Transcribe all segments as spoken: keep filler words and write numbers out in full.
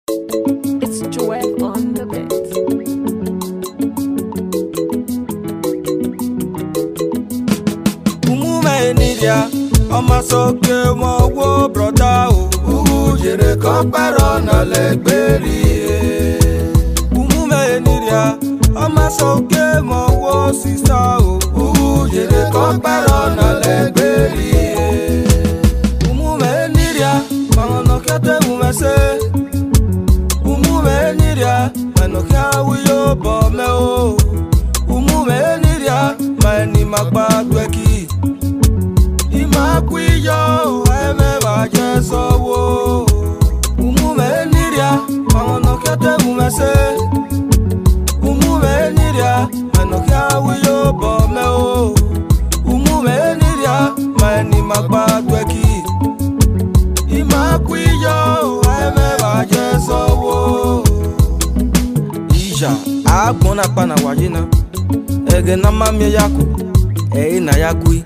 It's Joel on the beat. Umume nidia, ọmọ sókè wọn wo broda o. Uhu jere kan pẹ̀rọ na lẹ́gbẹ̀rí. Umume nidia, ọmọ sókè wọn wo sista o. Uhu jere kan pẹ̀rọ na lẹ́gbẹ̀rí. Umume nidia, mama no kete umese. Umume nidia, mano kia wiyo bome o. Umume nidia, mani magba tweki. Imakwiyo, eme baje sowo. Umume nidia, mama no kete umese. Umume nidia, mano kia wiyo bome o. Umume nidia, mani magba tweki. Imakwiyo, eme baje sowo. Ija, agbona pana wajina. Ege na mami yako, e na yakui.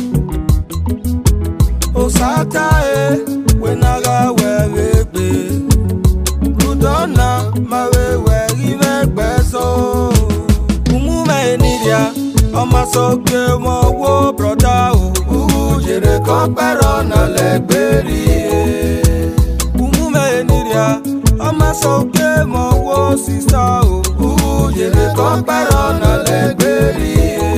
Osaka e, wenaga wewegbe. Rudona, mawe wegi megbeso. Umume nidia, ọmọ sókè wọn wo broda o. Uhu jere kan pẹ̀rọ na lẹ́gbẹ̀rí. Umume nidia, ọmọ sókè wọn wo sista o. Uhu jere kan pẹ̀rọ na lẹ́gbẹ̀rí.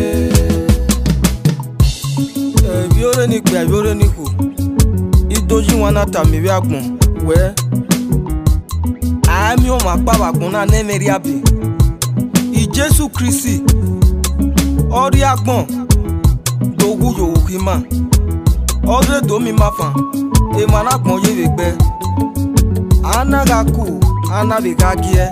Ebiore ni pe ebiore ni ku. Idoji wọn na ta mi wi agbon. We. Ami o ma pa agbon na ne meri abi. I Jesu Kristi. Ori agbon. Dogu yo ki ma. Ore do mi ma fan. E ma na agbon ye we gbe. Anaga ku, anabi ga gie.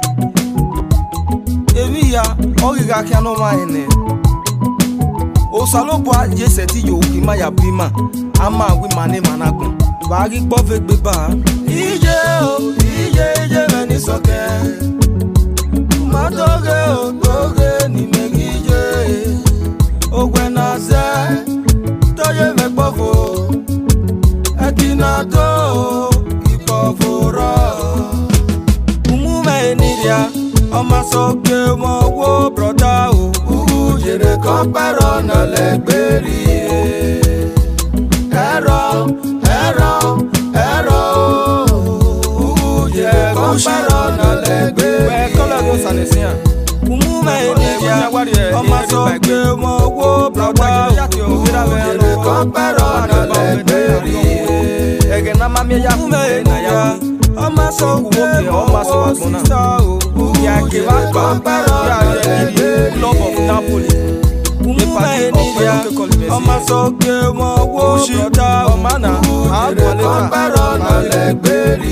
Emi ya, ori ga kia no ma ene. O salopo a je seti yo ki ma ya prima. Ama wi mane managun. Bagi gbo fe gbe ba. Ije o, ije ije me ni soke. Ma doge o, doge ni me gije. Ogwe na se, toye me gbofo. Ekina to, ipoforo. Umume nidia, ọmọ sókè wọn wo broda o. Uhu jere kan pẹ̀rọ na lẹ́gbẹ̀rí. Ẹ̀rọ, ẹ̀rọ, ẹ̀rọ. Uhu jere kan pẹ̀rọ na lẹ́gbẹ̀rí. Bẹ́ẹ̀ kọ́lá ló sàlẹ̀ sí à. Umume nidia, ọmọ sókè wọn wo broda o. Uhu jere kan pẹ̀rọ na lẹ́gbẹ̀rí. Ẹ̀gẹ̀ náà má mi yá fún mi nidia, ọmọ sókè wọn wo sista o. Yake bakpa, yake club of Napoli. Umume nidia, ọmọ sókè wọn wo broda ọmọna. Ujere kan pẹ̀rọ na lẹ́gbẹ̀rí.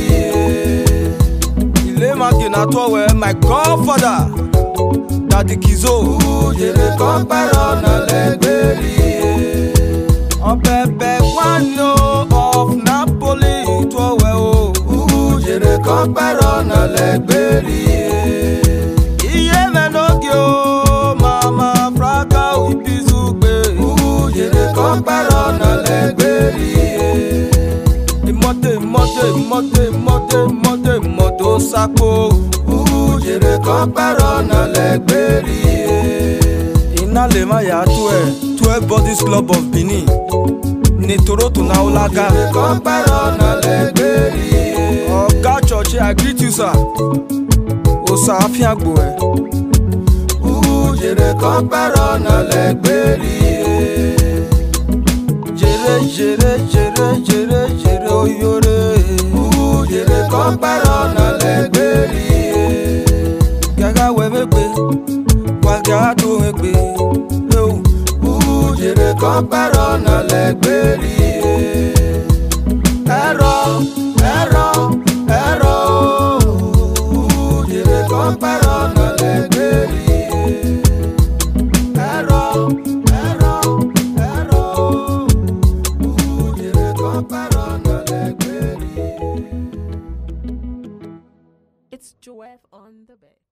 Ilé magi na tọwẹ, my godfather, Daddy Kizo. Ujere kan pẹ̀rọ na lẹ́gbẹ̀rí. Ọbẹ̀bẹ̀ wano of Napoli tọwẹ o. Ujere kan pẹ̀rọ na lẹ́gbẹ̀rí. Iye menogi o, mama fraka ibizugbe. Ujere kan pẹ̀rọ na lẹ́gbẹ̀rí. Imote, imote, imote, imote, imote, imote osako. Ujere kan pẹ̀rọ na lẹ́gbẹ̀rí. Iná lè má yà tó ẹ̀, twelve Bodies Club of Benin. Ní Toronto na Olaga. Ujere kan pẹ̀rọ na lẹ́gbẹ̀rí. Ọ̀gá chọ̀chẹ́, I greet you sir. Osa afiagbo ẹ. Ujere kan pẹ̀rọ na lẹ́gbẹ̀rí. Jere jere jere jere jere oyore. Ujere kan pẹ̀rọ na lẹ́gbẹ̀rí. Gaga we megbe, waga to megbe. Ujere kan pẹ̀rọ na lẹ́gbẹ̀rí. Ẹ̀rọ, ẹ̀rọ, ẹ̀rọ. Ujere kan pẹ̀rọ na lẹ́gbẹ̀rí. Ẹ̀rọ, ẹ̀rọ, ẹ̀rọ. Ujere kan pẹ̀rọ na lẹ́gbẹ̀rí. It's Joel on the beat.